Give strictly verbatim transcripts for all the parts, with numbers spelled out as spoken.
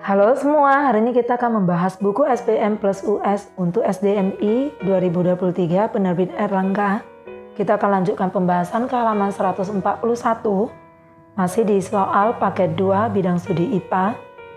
Halo semua, hari ini kita akan membahas buku S P M Plus U S untuk S D M I dua ribu dua puluh tiga penerbit Erlangga. Kita akan lanjutkan pembahasan ke halaman seratus empat puluh satu, masih di soal paket dua bidang studi I P A.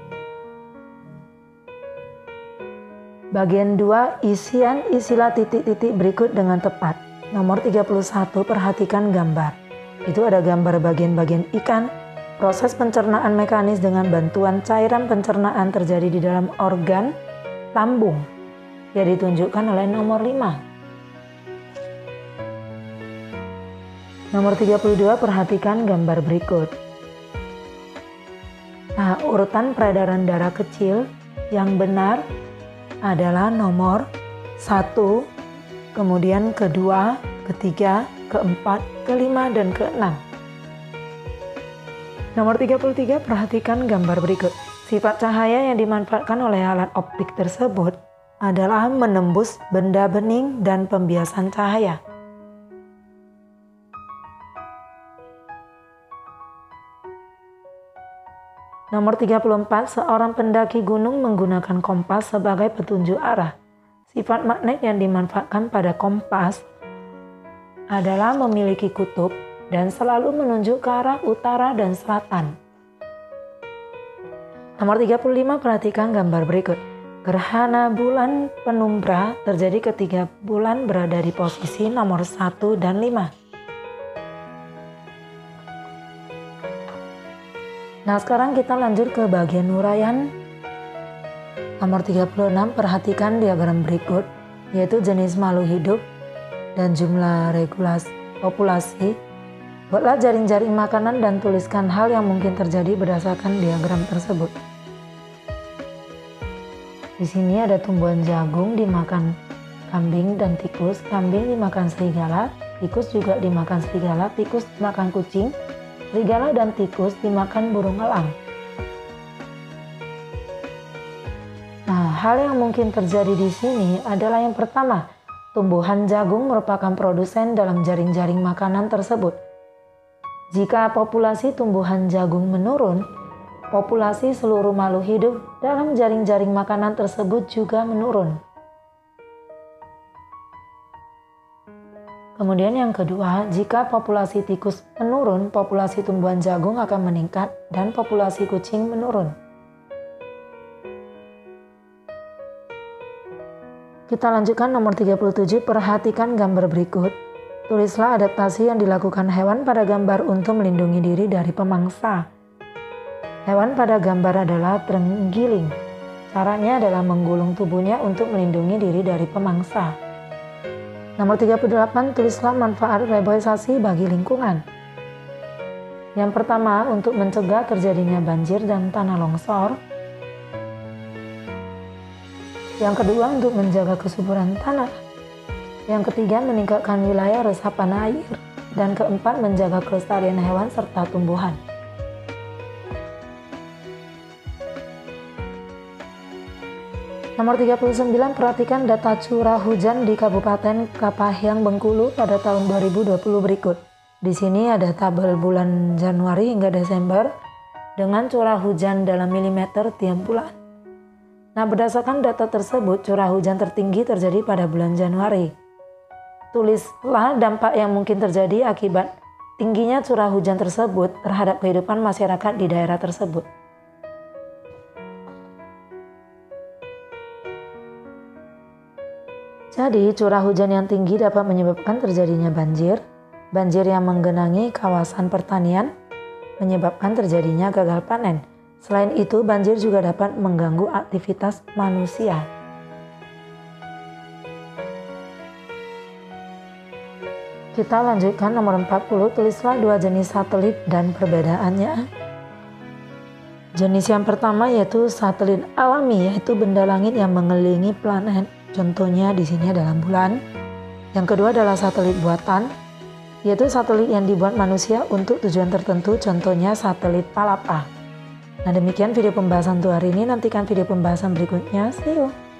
Bagian dua, isian isilah titik-titik berikut dengan tepat. Nomor tiga puluh satu, perhatikan gambar. Itu ada gambar bagian-bagian ikan. Proses pencernaan mekanis dengan bantuan cairan pencernaan terjadi di dalam organ lambung yang ditunjukkan oleh nomor lima. Nomor tiga puluh dua, perhatikan gambar berikut. Nah, urutan peredaran darah kecil yang benar adalah nomor satu, kemudian kedua, ketiga, keempat, kelima, dan keenam. Nomor tiga puluh tiga, perhatikan gambar berikut. Sifat cahaya yang dimanfaatkan oleh alat optik tersebut adalah menembus benda bening dan pembiasan cahaya. Nomor tiga puluh empat, seorang pendaki gunung menggunakan kompas sebagai petunjuk arah. Sifat magnet yang dimanfaatkan pada kompas adalah memiliki kutub dan selalu menunjuk ke arah utara dan selatan. Nomor tiga puluh lima, perhatikan gambar berikut. Gerhana bulan penumbra terjadi ketika bulan berada di posisi nomor satu dan lima. Nah, sekarang kita lanjut ke bagian uraian. Nomor tiga puluh enam, perhatikan diagram berikut, yaitu jenis makhluk hidup dan jumlah regulasi populasi. Buatlah jaring-jaring makanan dan tuliskan hal yang mungkin terjadi berdasarkan diagram tersebut. Di sini ada tumbuhan jagung dimakan kambing dan tikus, kambing dimakan serigala, tikus juga dimakan serigala, tikus dimakan kucing, serigala dan tikus dimakan burung elang. Nah, hal yang mungkin terjadi di sini adalah yang pertama, tumbuhan jagung merupakan produsen dalam jaring-jaring makanan tersebut. Jika populasi tumbuhan jagung menurun, populasi seluruh makhluk hidup dalam jaring-jaring makanan tersebut juga menurun. Kemudian yang kedua, jika populasi tikus menurun, populasi tumbuhan jagung akan meningkat dan populasi kucing menurun. Kita lanjutkan nomor tiga puluh tujuh, perhatikan gambar berikut. Tulislah adaptasi yang dilakukan hewan pada gambar untuk melindungi diri dari pemangsa. Hewan pada gambar adalah terenggiling. Caranya adalah menggulung tubuhnya untuk melindungi diri dari pemangsa. Nomor tiga puluh delapan, tulislah manfaat reboisasi bagi lingkungan. Yang pertama, untuk mencegah terjadinya banjir dan tanah longsor. Yang kedua, untuk menjaga kesuburan tanah. Yang ketiga, meningkatkan wilayah resapan air. Dan keempat, menjaga kelestarian hewan serta tumbuhan. Nomor tiga puluh sembilan, perhatikan data curah hujan di Kabupaten Kapahyang, Bengkulu pada tahun dua ribu dua puluh berikut. Di sini ada tabel bulan Januari hingga Desember dengan curah hujan dalam milimeter tiap bulan. Nah, berdasarkan data tersebut, curah hujan tertinggi terjadi pada bulan Januari. Tulislah dampak yang mungkin terjadi akibat tingginya curah hujan tersebut terhadap kehidupan masyarakat di daerah tersebut. Jadi, curah hujan yang tinggi dapat menyebabkan terjadinya banjir, banjir yang menggenangi kawasan pertanian, menyebabkan terjadinya gagal panen. Selain itu, banjir juga dapat mengganggu aktivitas manusia. Kita lanjutkan nomor empat puluh, tulislah dua jenis satelit dan perbedaannya. Jenis yang pertama yaitu satelit alami, yaitu benda langit yang mengelilingi planet. Contohnya di sini adalah bulan. Yang kedua adalah satelit buatan, yaitu satelit yang dibuat manusia untuk tujuan tertentu, contohnya satelit Palapa. Nah, demikian video pembahasan untuk hari ini. Nantikan video pembahasan berikutnya. See you.